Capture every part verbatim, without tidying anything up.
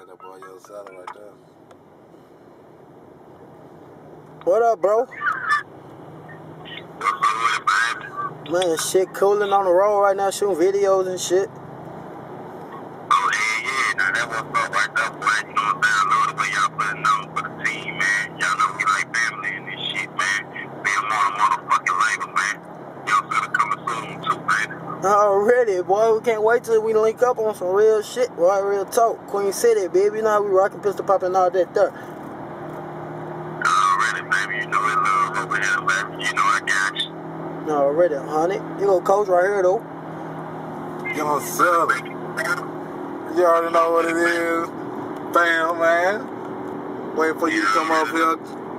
that boy Yo Salad right there. What up, bro? Man, shit cooling on the road right now, shooting videos and shit. Oh, yeah, yeah. Now, that was up right there, boy. You know what I'm saying? I love the way y'all putting on for the team, man. Y'all know we like family and this shit, man. Being more than motherfucking label, man. Y'all better coming soon, too, man. Already, boy. We can't wait till we link up on some real shit, boy. Real talk. Queen City, baby. You know how we rockin' pistol poppin' and all that there. Already, baby. You know it's love over here, baby. You know I got you. Already, honey. You go coach right here, though. Yo Salad. You already know what it is. Bam, man. Wait for you to come up here.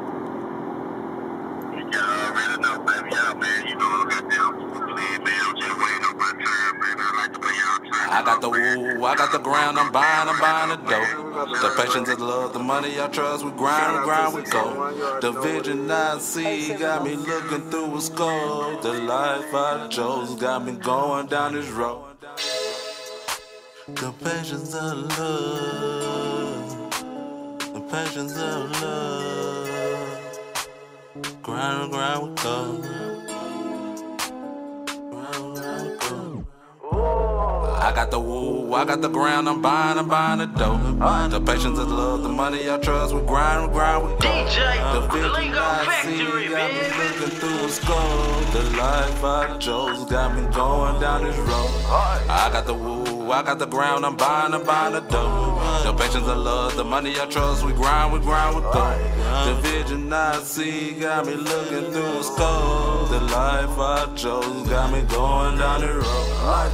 Y'all already know, baby. Y'all, man. You know I'm goddamn playing, man. I'm just waiting on my time, man. I like the way y'all turn. I got the woo, I got the ground, I'm buying, I'm buying the dough. The patience of the love, the money I trust, we grind, we grind, we go. The vision I see got me looking through a scope. The life I chose got me going down this road. The patience of love, the patience of love. Grind, grind, we go. Grind, grind, we go. I got the woo, I got the ground, I'm buying, I'm buying the dough. The patience of the love, the money I trust, we grind, we grind, we go. The vision I see got me looking through a scope. The life I chose got me going down this road. I got the woo, I got the ground, I'm buying, I'm buying the dough. The patience of love, the money I trust, we grind, we grind, we go. The vision I see got me looking through a scope. The life I chose got me going down the road.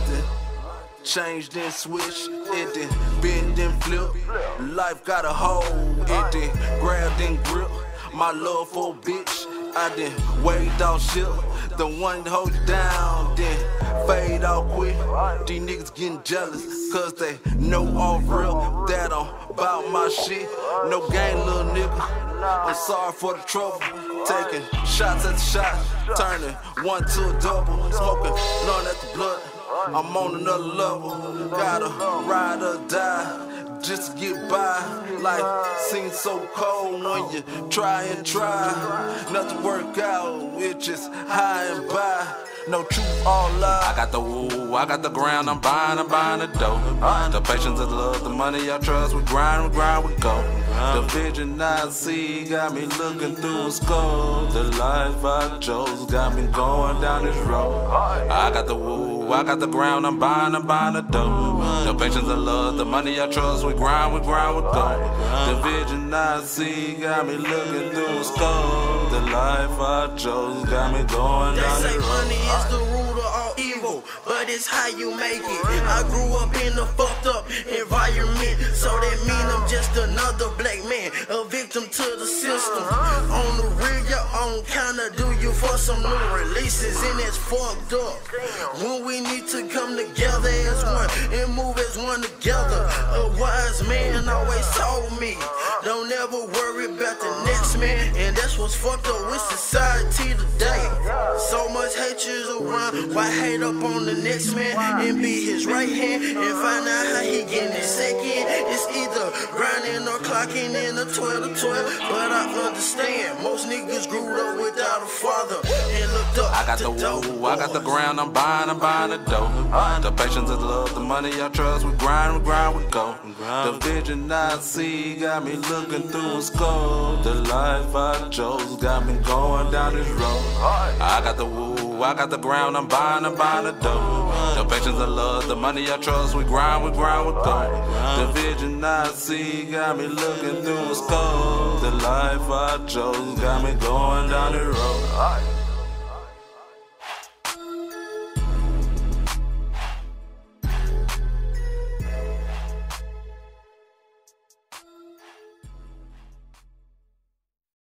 Change then switch, it then bend then flip. Life got a hold, it then grab then grip. My love for a bitch, I then waved off shit. The one that hold you down, then fade out quick. These niggas getting jealous, cause they know off real that I'm about my shit. No game, little nigga. I'm sorry for the trouble. Taking shots at the shot, turning one to a double. Smoking none at the blood. I'm on another level, gotta ride or die, just to get by. Life seems so cold when you try and try. Nothing work out, it's just high and by. No truth, all lie. I got the woo, I got the ground, I'm buying, I'm buying the dough. The patience of the love, the money I trust, we grind, we grind, we go. The vision I see got me looking through a scope. The life I chose got me going down this road. I got the woo, I got the ground, I'm buying, I'm buying the dough. The patience of love, the money I trust, we grind, we grind, we go. The vision I see got me looking through a scope. The life I chose got me going down this road. It's the root of all evil, but it's how you make it. I grew up in a fucked up environment, so that mean I'm just another black man, a victim to the system. On the real, your own kinda do you for some new releases, and it's fucked up. When we need to come together as one and move as one together. A wise man always told me, don't ever worry about the next man, and that's what's fucked up with society today. So much hatred around, why hate up on the next man and be his right hand and find out how he getting his second? It's either grinding or clocking in a twelve to twelve, but I understand most niggas grew up without a father and looked up. I got the woo, I got the ground, I'm buying, I'm buying the dough. The patience of the love, the money I trust, we grind, we grind, we go. The vision I see got me looking through a scope. The life I chose got me going down this road. I got the woo, I got the ground, I'm buying, I'm buying the dough. The patience of love, the money I trust, we grind, we grind, we go. The vision I see got me looking through a scope. The life I chose got me going down the road.